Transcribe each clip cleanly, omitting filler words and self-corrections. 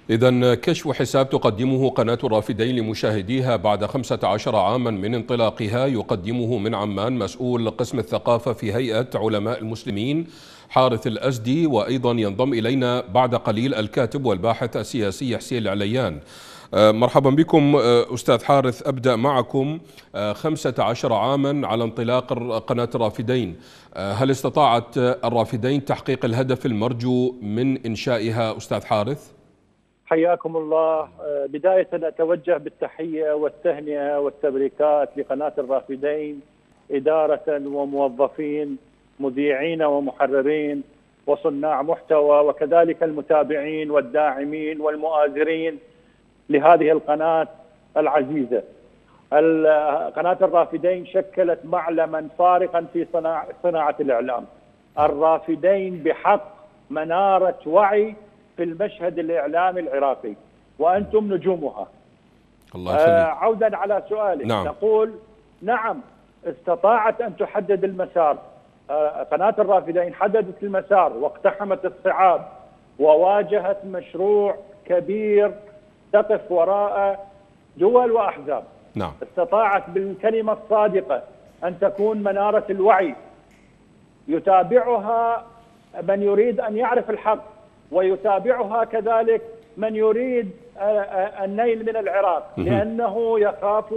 إذن كشف حساب تقدمه قناة الرافدين لمشاهديها بعد 15 عاما من انطلاقها، يقدمه من عمان مسؤول قسم الثقافة في هيئة علماء المسلمين حارث الأزدي، وأيضا ينضم إلينا بعد قليل الكاتب والباحث السياسي حسين العليان. مرحبا بكم أستاذ حارث. أبدأ معكم. 15 عاما على انطلاق قناة الرافدين، هل استطاعت الرافدين تحقيق الهدف المرجو من إنشائها أستاذ حارث؟ حياكم الله. بداية أتوجه بالتحية والتهنئة والتبريكات لقناة الرافدين إدارة وموظفين، مذيعين ومحررين وصناع محتوى، وكذلك المتابعين والداعمين والمؤازرين لهذه القناة العزيزة. قناة الرافدين شكلت معلما فارقا في صناعة الإعلام. الرافدين بحق منارة وعي في المشهد الإعلامي العراقي، وأنتم نجومها. الله يخليك. عودا على سؤالك، نعم. نقول نعم، استطاعت أن تحدد المسار. قناة الرافدين حددت المسار واقتحمت الصعاب وواجهت مشروع كبير تقف وراء دول وأحزاب. نعم. استطاعت بالكلمة الصادقة أن تكون منارة الوعي يتابعها من يريد أن يعرف الحق، ويتابعها كذلك من يريد النيل من العراق، لأنه يخاف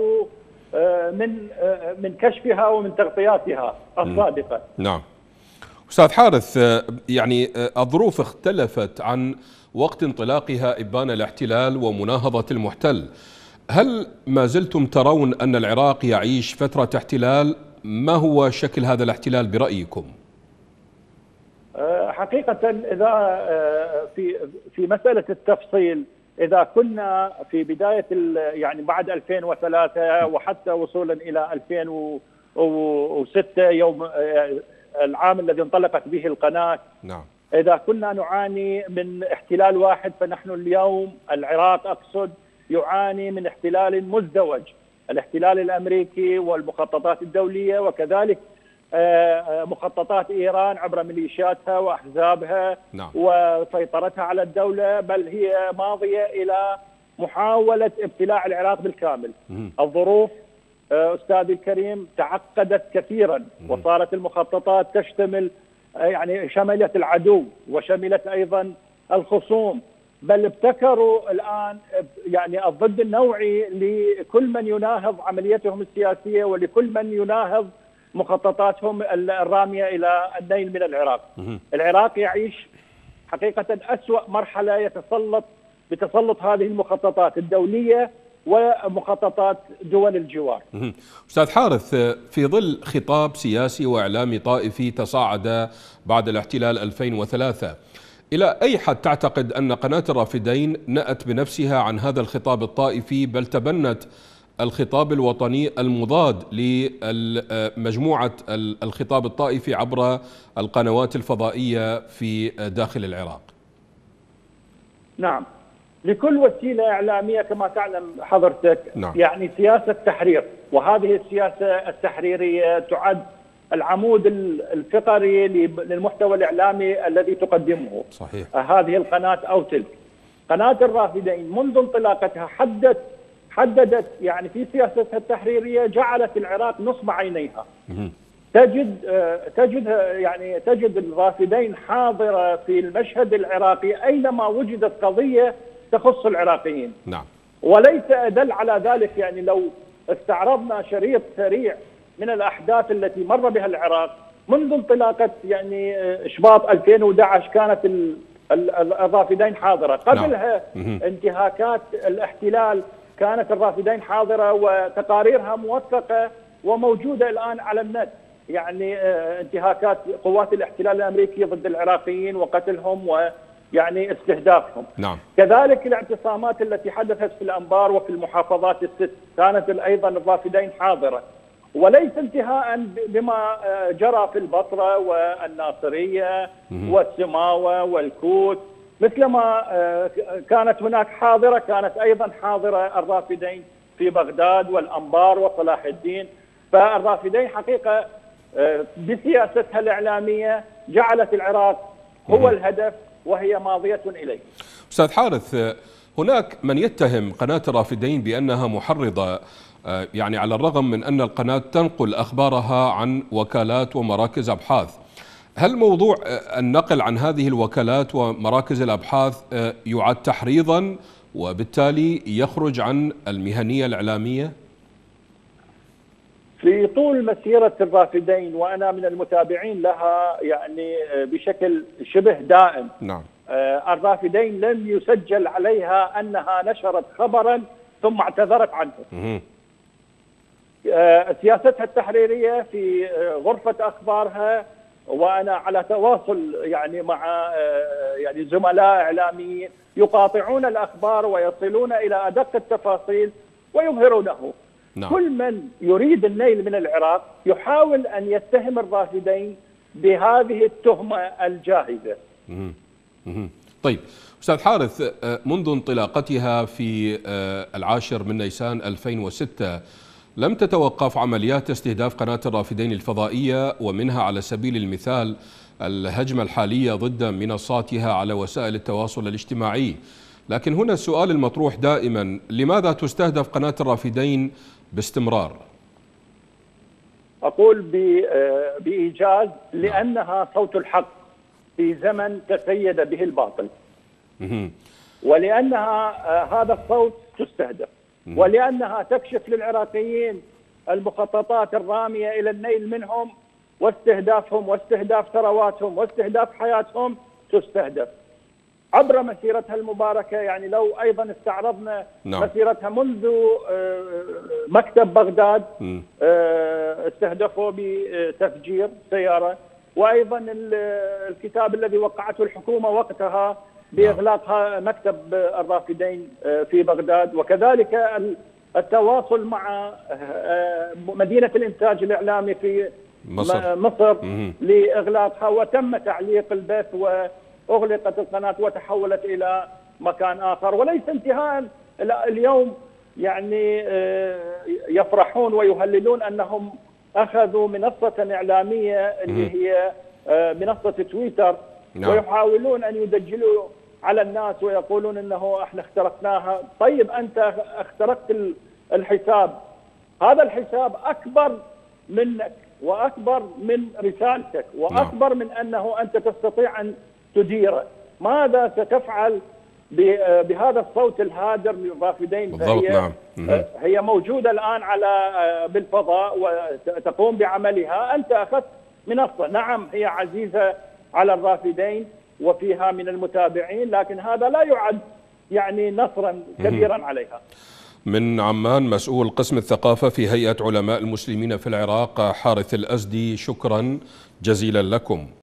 من كشفها ومن تغطياتها الصادقة. نعم. أستاذ حارث، يعني الظروف اختلفت عن وقت انطلاقها إبان الاحتلال ومناهضة المحتل. هل ما زلتم ترون أن العراق يعيش فترة احتلال؟ ما هو شكل هذا الاحتلال برأيكم؟ حقيقة إذا في مسألة التفصيل، إذا كنا في بداية يعني بعد 2003 وحتى وصولا إلى 2006 يوم العام الذي انطلقت به القناة، نعم، إذا كنا نعاني من احتلال واحد، فنحن اليوم العراق أقصد يعاني من احتلال مزدوج. الاحتلال الأمريكي والمخططات الدولية، وكذلك مخططات إيران عبر ميليشياتها وأحزابها. نعم. وسيطرتها على الدولة، بل هي ماضية إلى محاولة ابتلاع العراق بالكامل. الظروف أستاذي الكريم تعقدت كثيرا، وصارت المخططات تشتمل يعني شملت العدو وشملت أيضا الخصوم، بل ابتكروا الآن يعني الضد النوعي لكل من يناهض عمليتهم السياسية ولكل من يناهض مخططاتهم الرامية إلى النيل من العراق. العراق يعيش حقيقة أسوأ مرحلة بتسلط هذه المخططات الدولية ومخططات دول الجوار. أستاذ حارث، في ظل خطاب سياسي وإعلامي طائفي تصاعد بعد الاحتلال 2003، إلى أي حد تعتقد أن قناة الرافدين نأت بنفسها عن هذا الخطاب الطائفي، بل تبنت الخطاب الوطني المضاد لمجموعة الخطاب الطائفي عبر القنوات الفضائية في داخل العراق؟ نعم، لكل وسيلة إعلامية كما تعلم حضرتك، نعم، يعني سياسة تحرير، وهذه السياسة التحريرية تعد العمود الفقري للمحتوى الإعلامي الذي تقدمه. صحيح. هذه القناة أو تلك. قناة الرافدين منذ انطلاقتها حددت يعني في سياستها التحريرية، جعلت العراق نصب عينيها. تجد الرافدين حاضرة في المشهد العراقي أينما وجدت قضية تخص العراقيين. نعم. وليس أدل على ذلك، يعني لو استعرضنا شريط سريع من الأحداث التي مر بها العراق منذ انطلاقة يعني شباط 2011 كانت الرافدين حاضرة. قبلها انتهاكات الاحتلال كانت الرافدين حاضرة، وتقاريرها موثقة وموجودة الآن على النت. يعني انتهاكات قوات الاحتلال الأمريكي ضد العراقيين وقتلهم ويعني استهدافهم. نعم. كذلك الاعتصامات التي حدثت في الأنبار وفي المحافظات ال6 كانت أيضا الرافدين حاضرة. وليس انتهاء بما جرى في البصرة والناصرية والسماوة والكوت، مثلما كانت هناك حاضرة، كانت أيضا حاضرة الرافدين في بغداد والأنبار وصلاح الدين. فالرافدين حقيقة بسياستها الإعلامية جعلت العراق هو الهدف وهي ماضية إليه. أستاذ حارث، هناك من يتهم قناة الرافدين بأنها محرضة، يعني على الرغم من أن القناة تنقل أخبارها عن وكالات ومراكز أبحاث. هل موضوع النقل عن هذه الوكالات ومراكز الأبحاث يعد تحريضا وبالتالي يخرج عن المهنية الإعلامية؟ في طول مسيرة الرافدين وأنا من المتابعين لها يعني بشكل شبه دائم، نعم. الرافدين لم يسجل عليها أنها نشرت خبرا ثم اعتذرت عنه. سياستها التحريرية في غرفة أخبارها، وأنا على تواصل يعني مع يعني زملاء إعلاميين يقاطعون الأخبار ويصلون إلى أدق التفاصيل ويظهرونه. نعم. كل من يريد النيل من العراق يحاول أن يتهم الرافدين بهذه التهمة الجاهزة. طيب أستاذ حارث، منذ انطلاقتها في 10 من نيسان 2006 لم تتوقف عمليات استهداف قناة الرافدين الفضائية، ومنها على سبيل المثال الهجمة الحالية ضد منصاتها على وسائل التواصل الاجتماعي. لكن هنا السؤال المطروح دائما، لماذا تستهدف قناة الرافدين باستمرار؟ أقول بإيجاز لأنها صوت الحق في زمن تسيد به الباطل، ولأنها هذا الصوت تستهدف، ولأنها تكشف للعراقيين المخططات الرامية إلى النيل منهم واستهدافهم واستهداف ثرواتهم واستهداف حياتهم. تستهدف عبر مسيرتها المباركة. يعني لو أيضا استعرضنا مسيرتها منذ مكتب بغداد، استهدفوا بتفجير سيارة، وأيضا الكتاب الذي وقعته الحكومة وقتها بإغلاق مكتب الرافدين في بغداد، وكذلك التواصل مع مدينة الإنتاج الإعلامي في مصر لإغلاقها، وتم تعليق البث وأغلقت القناة وتحولت إلى مكان آخر. وليس انتهاء اليوم يعني يفرحون ويهللون أنهم أخذوا منصة إعلامية اللي هي منصة تويتر، ويحاولون أن يدجلوا على الناس ويقولون أنه احنا اخترقناها. طيب أنت اخترقت الحساب، هذا الحساب أكبر منك وأكبر من رسالتك وأكبر من أنه أنت تستطيع أن تديره. ماذا ستفعل بهذا الصوت الهادر للرافدين؟ هي موجودة الآن بالفضاء وتقوم بعملها. أنت أخذت منصة، نعم هي عزيزة على الرافدين وفيها من المتابعين، لكن هذا لا يعد يعني نصرا كبيرا عليها. من عمان مسؤول قسم الثقافة في هيئة علماء المسلمين في العراق حارث الأزدي، شكرا جزيلا لكم.